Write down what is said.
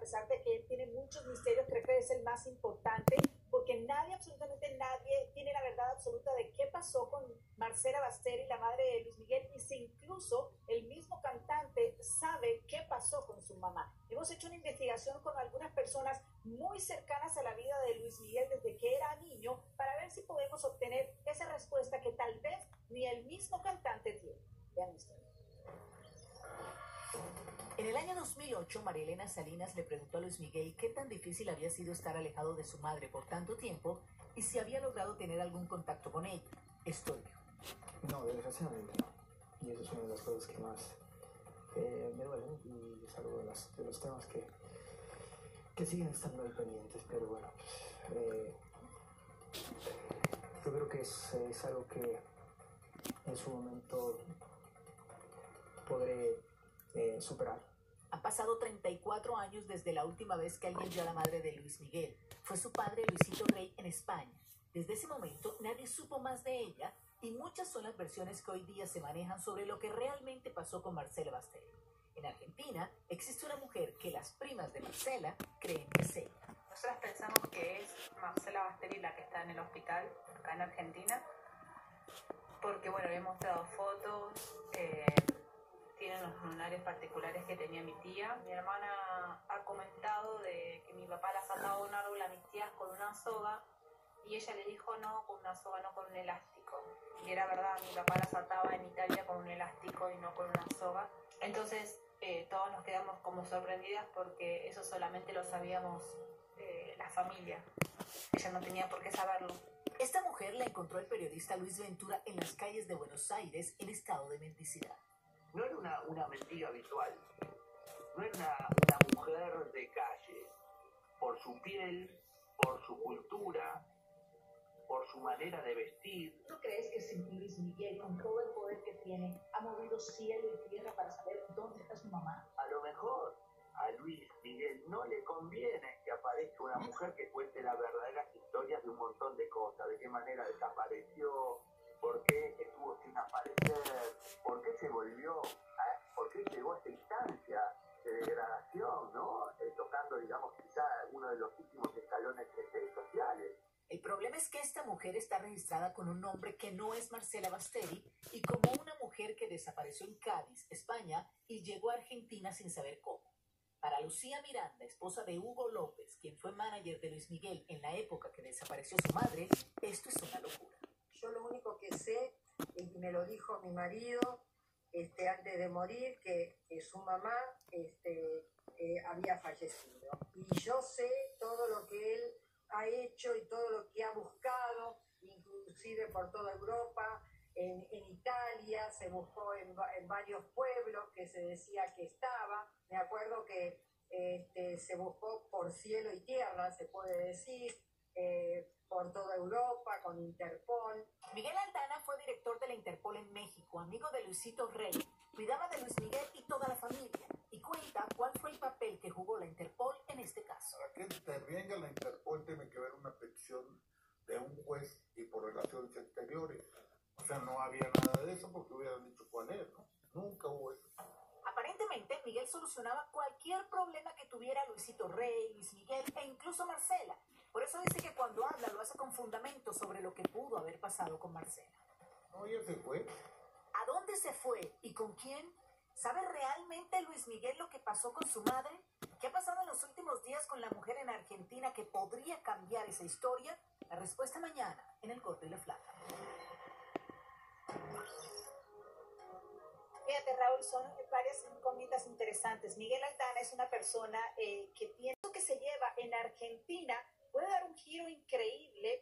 pesar de que él tiene muchos misterios, creo que es el más importante, porque nadie, absolutamente nadie, tiene la verdad absoluta de qué pasó con Marcela Basteri, la madre de Luis Miguel, y si incluso el mismo cantante sabe qué pasó con su mamá. Hemos hecho una investigación con algunas personas muy cercanas a la vida de Luis Miguel desde que era niño, para ver si podemos obtener esa respuesta que tal vez ni el mismo cantante tiene. Vean esto. En el año 2008, María Elena Salinas le preguntó a Luis Miguel qué tan difícil había sido estar alejado de su madre por tanto tiempo y si había logrado tener algún contacto con ella. Esto dijo. No, desgraciadamente no. Y eso es una de las cosas que más me duelen y es algo de los temas que siguen estando ahí pendientes. Pero bueno, yo creo que es algo que en su momento podré superar. Han pasado 34 años desde la última vez que alguien vio a la madre de Luis Miguel. Fue su padre Luisito Rey en España. Desde ese momento nadie supo más de ella y muchas son las versiones que hoy día se manejan sobre lo que realmente pasó con Marcela Basteri. En Argentina existe una mujer que las primas de Marcela creen que es ella. Nosotras pensamos que es Marcela Basteri la que está en el hospital acá en Argentina, porque bueno, le he mostrado fotos, tiene los lunares particulares que tenía mi tía. Mi hermana ha comentado de que mi papá las ataba a un árbol a mis tías con una soga y ella le dijo no, con una soga, no con un elástico. Y era verdad, mi papá las ataba en Italia con un elástico y no con una soga. Entonces todos nos quedamos como sorprendidas porque eso solamente lo sabíamos la familia. Ella no tenía por qué saberlo. Esta mujer la encontró el periodista Luis Ventura en las calles de Buenos Aires en estado de mendicidad. No era una mendiga habitual, no era una mujer de calle, por su piel, por su cultura, por su manera de vestir. ¿No crees que sin Luis Miguel, con todo el poder que tiene, ha movido cielo y tierra para saber dónde está su mamá? A lo mejor a Luis Miguel no le conviene que aparezca una mujer que cuente las verdaderas historias de un montón de cosas, de qué manera desapareció, por qué estuvo sin aparecer, por qué se volvió, por qué llegó a esta instancia de degradación, ¿no? Tocando, digamos, quizá uno de los últimos escalones sociales. El problema es que esta mujer está registrada con un nombre que no es Marcela Basteri y como una mujer que desapareció en Cádiz, España, y llegó a Argentina sin saber cómo. Para Lucía Miranda, esposa de Hugo López, quien fue manager de Luis Miguel en la época que desapareció su madre, esto es una locura. Yo lo único que sé, y me lo dijo mi marido antes de morir, que su mamá había fallecido. Y yo sé todo lo que él ha hecho y todo lo que ha buscado, inclusive por toda Europa, en Italia, se buscó en varios pueblos que se decía que estaba. Me acuerdo que se buscó por cielo y tierra, se puede decir, por toda Europa, con Interpol. Miguel Aldana fue director de la Interpol en México, amigo de Luisito Rey, cuidaba de Luis Miguel y toda la familia, y cuenta cuál fue el papel que jugó la Interpol en este caso. Para que intervenga la Interpol tiene que haber una petición de un juez y por relaciones exteriores. O sea, no había nada de eso porque hubieran dicho cuál es, ¿no? Nunca hubo eso. Aparentemente, Miguel solucionaba cualquier problema que tuviera Luisito Rey, Luis Miguel e incluso Marcela. Por eso dice que cuando habla lo hace con fundamento sobre lo que pudo haber pasado con Marcela. No, ya se fue. ¿A dónde se fue y con quién? ¿Sabe realmente Luis Miguel lo que pasó con su madre? ¿Qué ha pasado en los últimos días con la mujer en Argentina que podría cambiar esa historia? La respuesta mañana en El Gordo y la Flaca. Fíjate, Raúl, son varias incógnitas interesantes. Miguel Aldana es una persona que pienso que se lleva en Argentina, puede dar un giro increíble